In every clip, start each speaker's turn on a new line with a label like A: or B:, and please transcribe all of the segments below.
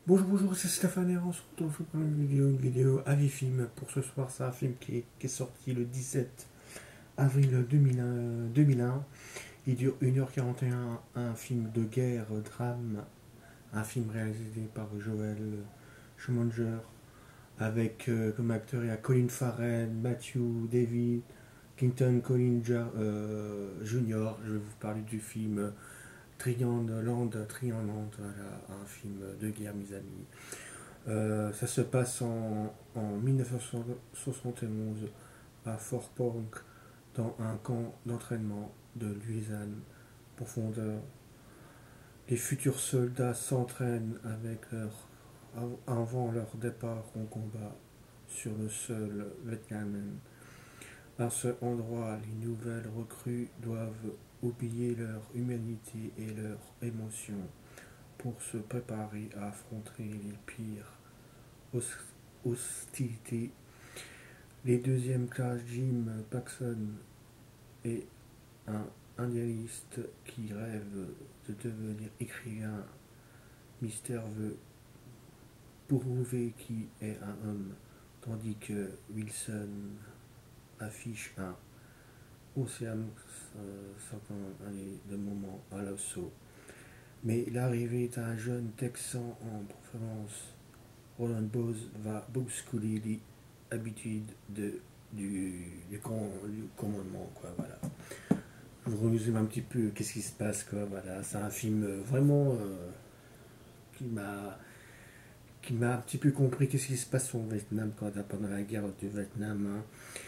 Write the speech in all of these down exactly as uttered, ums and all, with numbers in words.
A: Bonjour, bonjour, c'est Stéphane et on se retrouve pour une vidéo, une vidéo avis film. Pour ce soir, c'est un film qui est, qui est sorti le dix-sept avril deux mille un. deux mille un. Il dure une heure quarante et un, un film de guerre, drame, un film réalisé par Joel Schumacher, avec euh, comme acteur il y a Colin Farrell, Matthew David, Clinton Collins euh, junior Je vais vous parler du film Triangle, Triangle, voilà, un film de guerre, mes amis. Euh, ça se passe en, en mille neuf cent soixante et onze à Fort Polk, dans un camp d'entraînement de Louisiane profondeur. Les futurs soldats s'entraînent avec leur, avant leur départ en combat sur le sol vietnamien. À ce endroit, les nouvelles recrues doivent oublier leur humanité et leurs émotions pour se préparer à affronter les pires hostilités. Les deuxième classes Jim Paxson est un idéaliste qui rêve de devenir écrivain. Mister veut prouver qu'il est un homme, tandis que Wilson affiche un océan euh, s'entend aller de moment à l'assaut. Mais l'arrivée d'un jeune Texan en Provence, Roland Bose, va bousculer l'habitude de, du, du, du commandement, quoi, voilà. Je vous résume un petit peu qu'est-ce qui se passe, quoi, voilà. C'est un film vraiment euh, qui m'a qui m'a un petit peu compris qu'est-ce qui se passe au Vietnam quand, pendant la guerre du Vietnam, hein.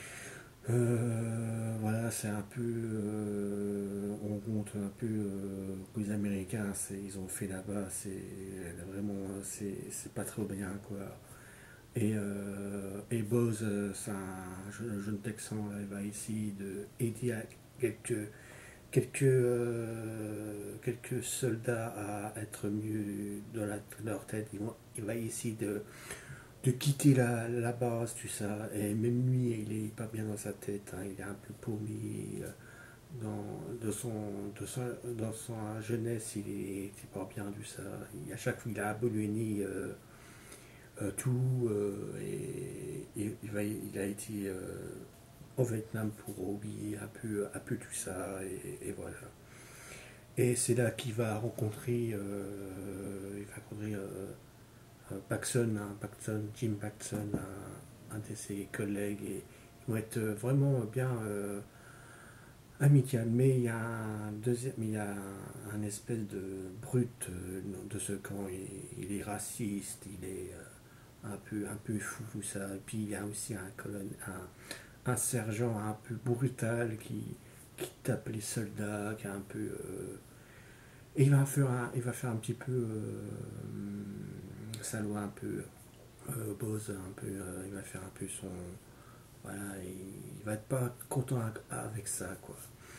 A: Euh, voilà, c'est un peu, euh, on compte un peu euh, les Américains, ils ont fait là-bas, c'est vraiment, c'est pas trop bien, quoi. Et, euh, et Bose, c'est un jeune, jeune Texan, là, il va essayer d'aider à quelques, quelques, euh, quelques soldats à être mieux dans, la, dans leur tête. Il va, il va essayer de de quitter la, la base, tout ça. Et même lui, il est pas bien dans sa tête, hein. Il est un peu paumé. euh, Dans, de son, de son, dans sa jeunesse, il était pas bien tout ça. Il, à chaque fois, il a abandonné euh, euh, tout. Euh, et, et il, va, il a été euh, au Vietnam pour oublier un peu, un peu tout ça. Et, et voilà. Et c'est là qu'il va rencontrer, euh, il va rencontrer euh, Paxson, hein, Paxson, Jim Paxson, un, un de ses collègues, et ils vont être vraiment bien euh, amical. Mais il y a un deuxième, il y a un, un espèce de brute euh, de ce camp. Il, il est raciste, il est euh, un peu, un peu fou tout ça. Et puis il y a aussi un colonel, un, un sergent un peu brutal qui, qui tape les soldats, qui est un peu euh, et il va faire un, il va faire un petit peu euh, salaud un peu euh, Bose un peu, euh, il va faire un peu son, voilà, il va être pas content avec ça, quoi.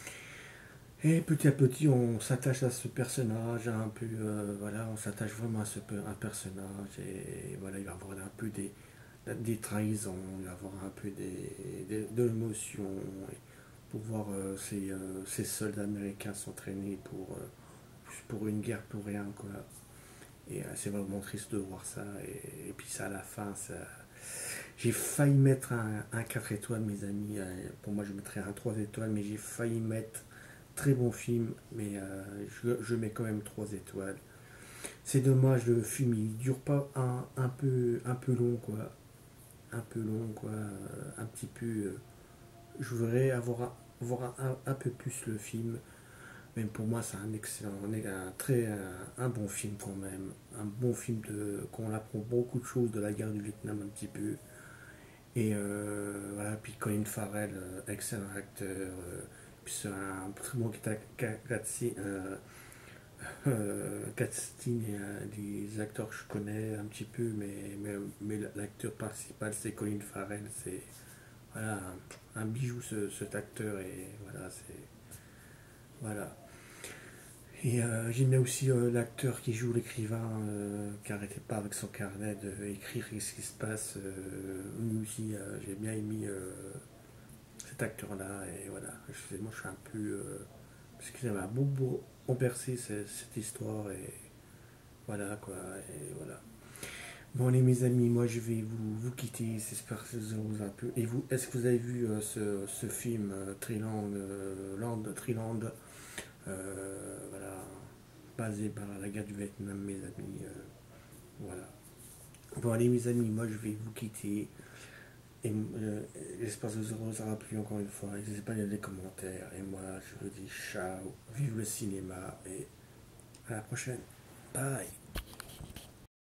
A: Et petit à petit, on s'attache à ce personnage, un peu, euh, voilà, on s'attache vraiment à ce un personnage, et voilà, il va avoir un peu des, des trahisons, il va avoir un peu des, des, de l'émotion, pour voir euh, ces, euh, ces soldats américains s'entraîner pour, euh, pour une guerre pour rien, quoi. Et euh, c'est vraiment triste de voir ça. Et, et puis ça, à la fin, ça... j'ai failli mettre un, un quatre étoiles, mes amis. Euh, pour moi, je mettrais un trois étoiles, mais j'ai failli mettre très bon film, mais euh, je, je, mets quand même trois étoiles. C'est dommage, le film, il dure pas un, un, peu, un peu long, quoi. Un peu long, quoi. Euh, un petit peu... Euh, je voudrais avoir, voir un, un, un peu plus le film. Même pour moi, c'est un excellent, un très, un, un bon film quand même. Un bon film de, qu'on apprend beaucoup de choses de la guerre du Vietnam un petit peu. Et euh, voilà, puis Colin Farrell, euh, excellent acteur. Euh, puis c'est un très bon casting, euh, euh, casting et euh, des acteurs que je connais un petit peu, mais, mais, mais l'acteur principal c'est Colin Farrell. C'est voilà, un, un bijou ce, cet acteur, et voilà, c'est voilà. Et euh, j'aimais aussi euh, l'acteur qui joue l'écrivain, euh, qui n'arrêtait pas avec son carnet d'écrire ce qui se passe. Euh, lui aussi, euh, j'ai bien aimé euh, cet acteur-là. Et voilà, moi je suis un peu. Euh, parce qu'il m'a beaucoup renversé cette, cette histoire. Et voilà, quoi. Et voilà. Bon, allez, mes amis, moi je vais vous, vous quitter. J'espère que ça vous a plu. Et vous, est-ce que vous avez vu euh, ce, ce film euh, Triland, euh, Land, Triland, euh, voilà, basé par la guerre du Vietnam, mes amis. euh, voilà. Bon, allez, mes amis, moi je vais vous quitter. Et euh, j'espère que ça vous aura plu encore une fois. N'hésitez pas à lire les commentaires. Et moi, je vous dis ciao, vive le cinéma et à la prochaine. Bye.